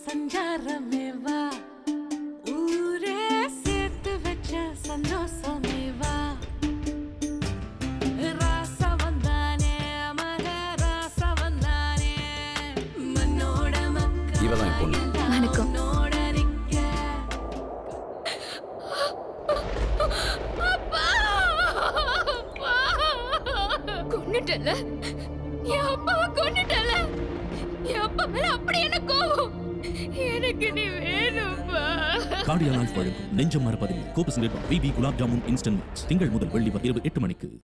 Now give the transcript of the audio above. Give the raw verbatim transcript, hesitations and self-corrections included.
சஞ்சாரமே வா ஊரே சேர்த்து வச்ச சந்தோஷமே வா ராசா வந்தானே மக ராசா வந்தானே மன்னோட மக்கள் இவதான் பொண்ணு. வணக்கம். கொன்னுட்டல என் அப்பாவை கொன்னுட்டல என் அப்பா மேல அப்படி என்ன கோவம் எனக்கு நீ வேணும்பா. கார்டியானால் வழங்கும் நெஞ்சம் மறப்பதில்லை கோபு சிங்கர் பிபி குலாப் ஜாமுன் இன்ஸ்டன்ட் திங்கள் முதல் வெள்ளி இரவு எட்டு மணிக்கு.